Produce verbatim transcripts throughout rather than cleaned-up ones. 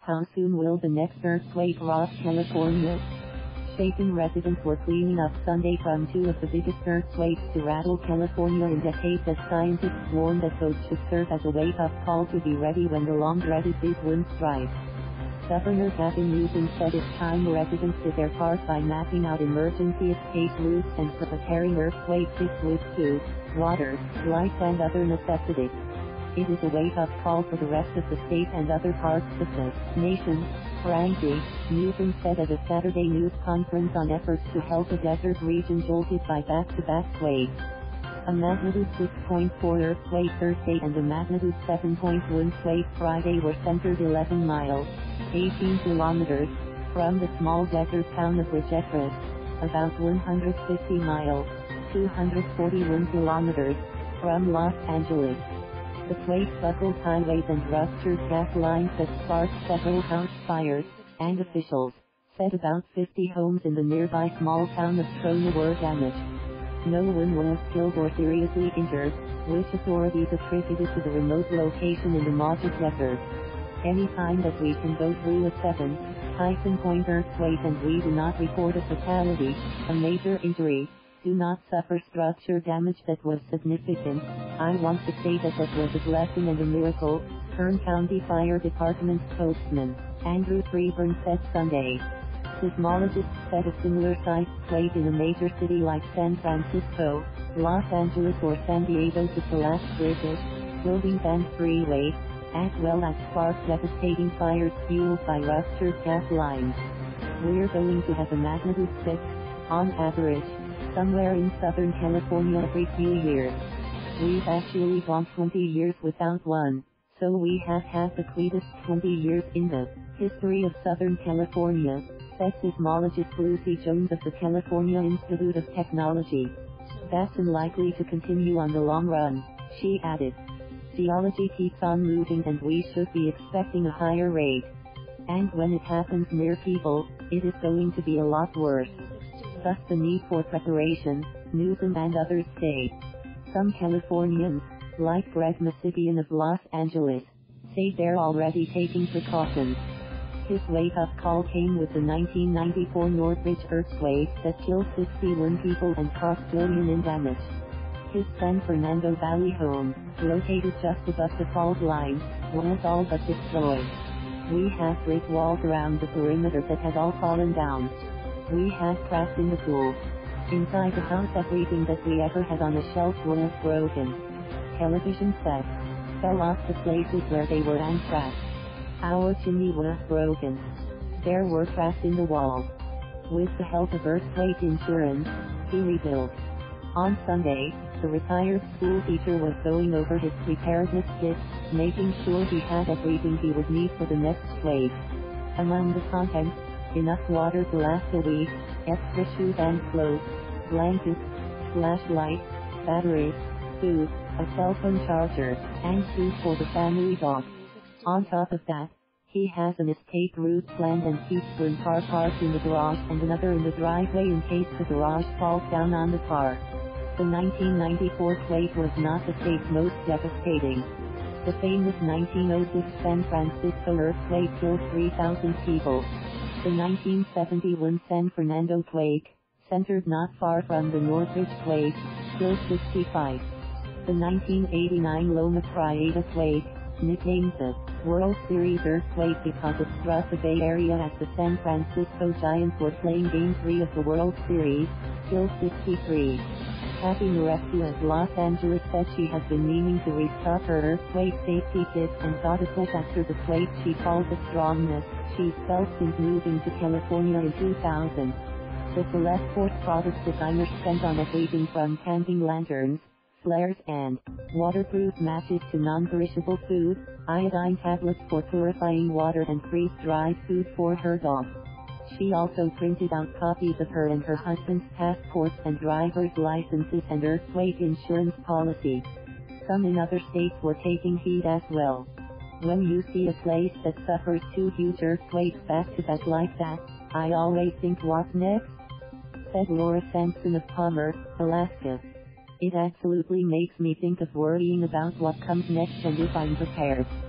How soon will the next earthquake rock California? Shaken residents were cleaning up Sunday from two of the biggest earthquakes to rattle California in decades as scientists warned that those should serve as a wake-up call to be ready when the long-dreaded big wind strikes. Governor Gavin Newsom said it's time residents did their part by mapping out emergency escape routes and preparing earthquake kits with food, water, lights and other necessities. It is a wake-up call for the rest of the state and other parts of the nation, frankly, Newsom said at a Saturday news conference on efforts to help a desert region jolted by back-to-back quakes. A magnitude six point four earthquake Thursday and a magnitude seven point one quake Friday were centered eleven miles, eighteen kilometers, from the small desert town of Ridgecrest, about one hundred fifty miles, two hundred forty-one kilometers, from Los Angeles. The quake buckled highways and ruptured gas lines that sparked several house fires, and officials said about fifty homes in the nearby small town of Trona were damaged. No one was killed or seriously injured, which authorities attributed to the remote location in the Mojave Desert. Any time that we can go through a seven point earthquake and we do not report a fatality, a major injury, do not suffer structure damage that was significant, I want to say that that was a blessing and a miracle, Kern County Fire Department spokesman, Andrew Freeborn said Sunday. Seismologists said a similar-sized quake in a major city like San Francisco, Los Angeles or San Diego could collapse bridges, buildings and freeways, as well as spark devastating fires fueled by ruptured gas lines. We're going to have a magnitude six, on average, somewhere in Southern California every few years. We've actually gone twenty years without one, so we have had the quietest twenty years in the history of Southern California, said seismologist Lucy Jones of the California Institute of Technology. That's unlikely to continue on the long run, she added. Geology keeps on moving and we should be expecting a higher rate. And when it happens near people, it is going to be a lot worse. Thus the need for preparation, Newsom and others say. Some Californians, like Greg Messigian of Los Angeles, say they're already taking precautions. His wake-up call came with the nineteen ninety-four Northridge earthquake that killed sixty-one people and cost billion in damage. His San Fernando Valley home, located just above the fault line, was all but destroyed. We have brick walls around the perimeter that had all fallen down. We had cracks in the pool. Inside the house everything that we ever had on a shelf was broken. Television sets fell off the places where they were and cracked. Our chimney was broken. There were cracks in the walls. With the help of earthquake insurance, he rebuilt. On Sunday, the retired schoolteacher was going over his preparedness kit, making sure he had everything he would need for the next quake. Among the contents, enough water to last a week, extra shoes and clothes, blankets, flashlights, batteries, food, a cell phone charger, and food for the family dog. On top of that, he has an escape route planned and keeps one car parked in the garage and another in the driveway in case the garage falls down on the car. The nineteen ninety-four quake was not the state's most devastating. The famous nineteen oh six San Francisco earthquake killed three thousand people. The nineteen seventy-one San Fernando quake, centered not far from the Northridge quake, killed sixty-five. The nineteen eighty-nine Loma Prieta quake, nicknamed the World Series earthquake because it struck the Bay Area as the San Francisco Giants were playing Game three of the World Series, killed sixty-three. Kathy Mirescu of Los Angeles said she has been meaning to restock her earthquake safety kit and thought it was after the quake she called the strongness she's felt since moving to California in two thousand. The Celeste Sports product designers spent on everything from camping lanterns, flares and waterproof matches to non-perishable food, iodine tablets for purifying water and freeze-dried food for her dog. She also printed out copies of her and her husband's passports and driver's licenses and earthquake insurance policy. Some in other states were taking heed as well. When you see a place that suffers two huge earthquakes back-to-back like that, I always think what's next? Said Laura Sampson of Palmer, Alaska. It absolutely makes me think of worrying about what comes next and if I'm prepared.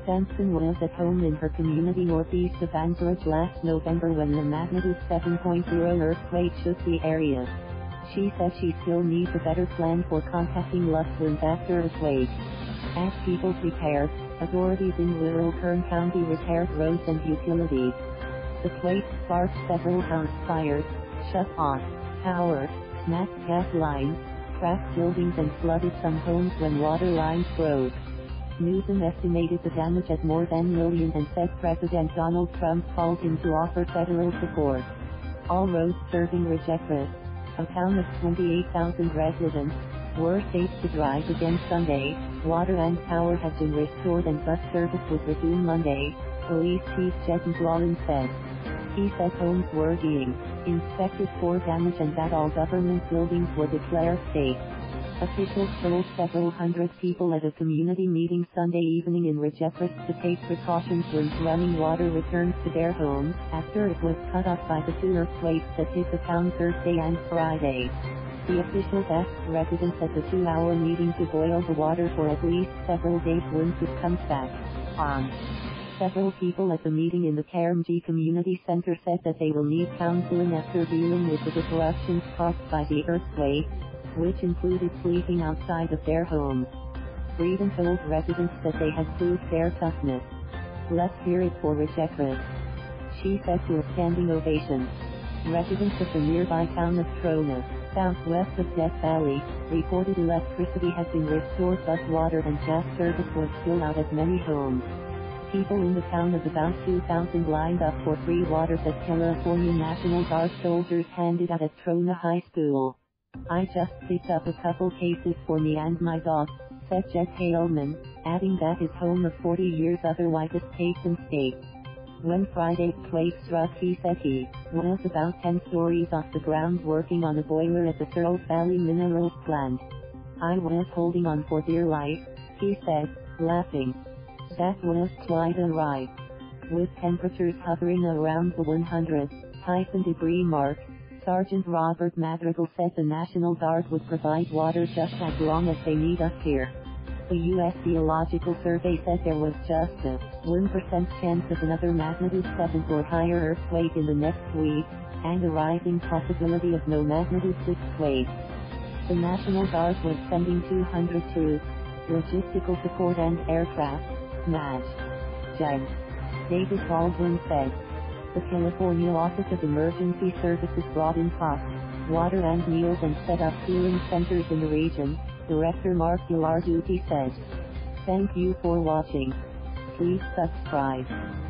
Sampson was at home in her community northeast of Anchorage last November when the magnitude seven point oh earthquake shook the area. She said she still needs a better plan for contacting loved ones after a quake. As people prepared, authorities in rural Kern County repaired roads and utilities. The quake sparked several house fires, shut off power, snapped gas lines, cracked buildings and flooded some homes when water lines froze. Newsom estimated the damage at more than a million and said President Donald Trump called him to offer federal support. All roads serving Ridgecrest, a town of twenty-eight thousand residents, were safe to drive again Sunday. Water and power have been restored and bus service was resumed Monday, Police Chief Jeff McLaughlin said. He said homes were being inspected for damage and that all government buildings were declared safe. Officials told several hundred people at a community meeting Sunday evening in Ridgecrest to take precautions when running water returns to their homes after it was cut off by the two earthquakes that hit the town Thursday and Friday. The officials asked residents at the two-hour meeting to boil the water for at least several days once it comes back on. Several people at the meeting in the Kern Community Center said that they will need counseling after dealing with the disruptions caused by the earthquake, which included sleeping outside of their homes. Freeborn told residents that they had proved their toughness. Let's hear it for Ridgecrest, she said to a standing ovation. Residents of the nearby town of Trona, southwest of Death Valley, reported electricity had been restored but water and gas service was still out at many homes. People in the town of about two thousand lined up for free water that California National Guard soldiers handed out at Trona High School. I just picked up a couple cases for me and my dog, said Jeff Haleman, adding that his home of forty years otherwise escaped unscathed. When Friday's quake struck, he said he was about ten stories off the ground working on a boiler at the Searles Valley Minerals plant. I was holding on for dear life, he said, laughing. That was quite a ride. With temperatures hovering around the one hundred degree mark, Sergeant Robert Madrigal said the National Guard would provide water just as long as they need us here. The U S Geological Survey said there was just a one percent chance of another magnitude seven or higher earthquake in the next week, and a rising possibility of no magnitude six quake. The National Guard was sending two hundred troops, logistical support and aircraft, Messigian, David Baldwin said. The California Office of Emergency Services brought in cost, water and meals and set up cooling centers in the region, Director Mark Gilarduti said. Thank you for watching. Please subscribe.